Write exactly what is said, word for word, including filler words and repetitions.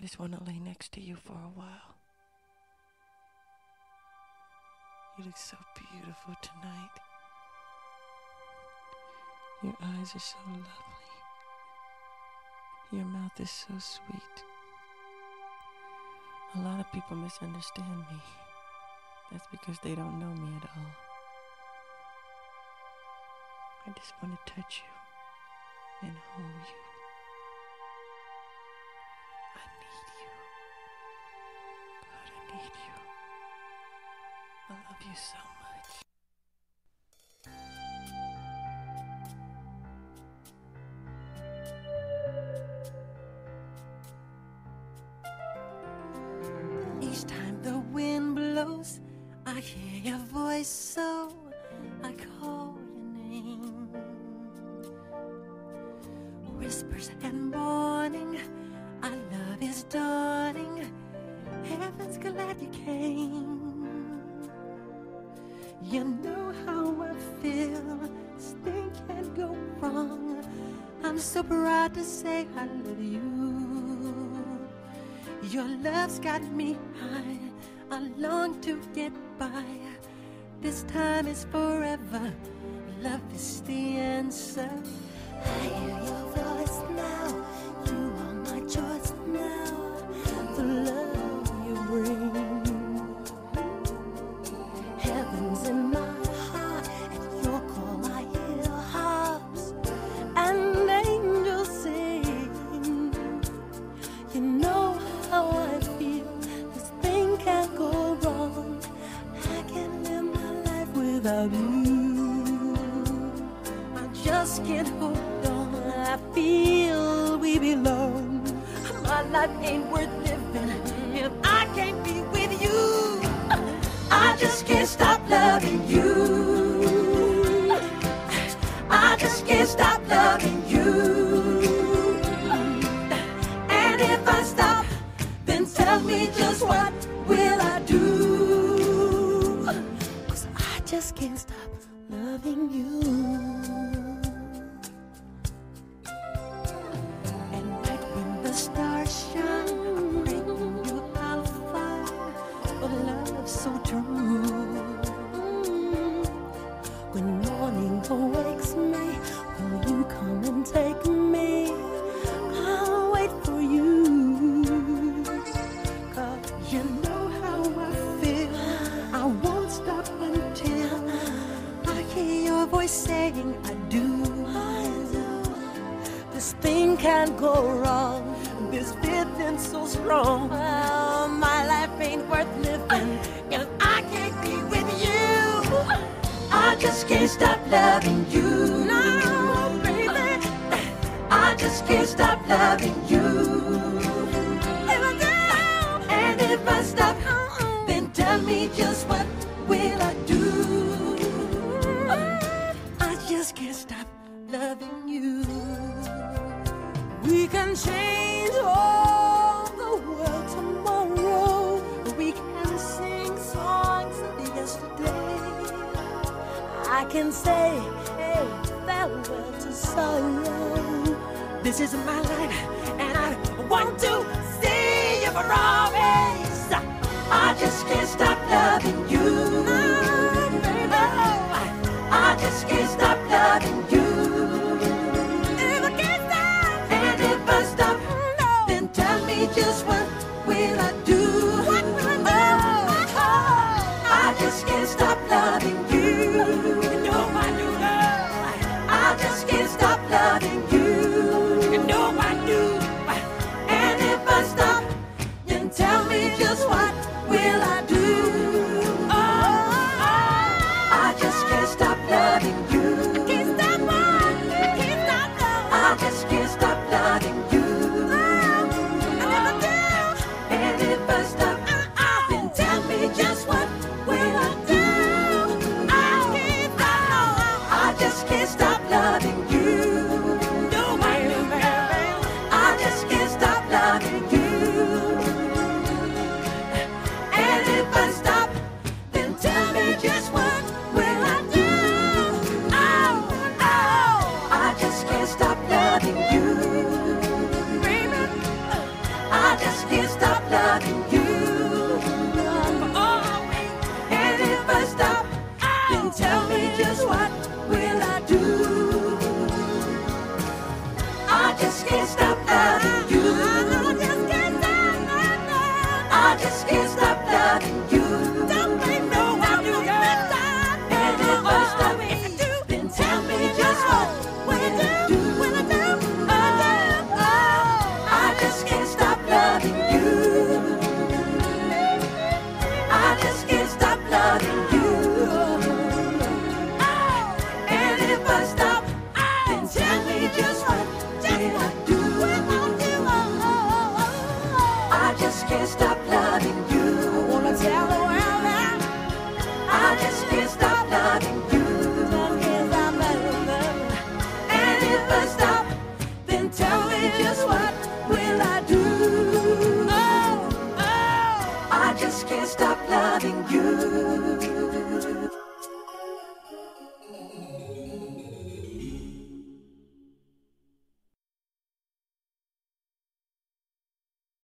I just want to lay next to you for a while. You look so beautiful tonight. Your eyes are so lovely. Your mouth is so sweet. A lot of people misunderstand me. That's because they don't know me at all. I just want to touch you and hold you. I need you. God, I need you. I love you so much. Each time the wind blows, I hear your voice, so I call your name. Whispers and warning, our love is dawning. Heaven's glad you came. You know how I feel, this thing can't go wrong. I'm so proud to say I love you. Your love's got me high, I long to get by. This time is forever, love is the answer. I hear your voice now, you are my choice now. The love you bring, heaven's in my heart. At your call I hear harps and angels sing. You know how I feel, this thing can't go wrong. I can't live my life without you. I just can't hold on, I feel we belong. My life ain't worth living if I can't be with you. I just can't stop loving you. I just can't stop loving you. And if I stop, then tell me just what will I do? 'Cause I just can't stop loving you. And night when the stars shine, I'm praying you I'll find a love so true. When morning awakes me, will you come and take me? I'll wait for you. 'Cause you know how I feel, I won't stop until I hear your voice saying I do. This thing can't go wrong, this feeling's so strong. Oh, my life ain't worth living if I can't be with you. I just can't stop loving you. No, baby, I just can't stop loving you. If I do, and if I stop, then tell me just what will I do? I just can't stop loving you. We can change all the world tomorrow. We can sing songs of yesterday. I can say, hey, farewell to sorrow. This is my life, and I want to see you for always. I just can't stop loving you. Oh, baby. I just can't stop loving you. If I can't stop, and if I stop, no, then tell me just what will I do? What will I do? Oh, oh, I just can't stop loving you. You know I do, love. I just can't stop loving you. You know I do. And if I stop, then tell me just what will I do? Oh, oh, I just can't stop loving you. I can't stop loving you. loving you.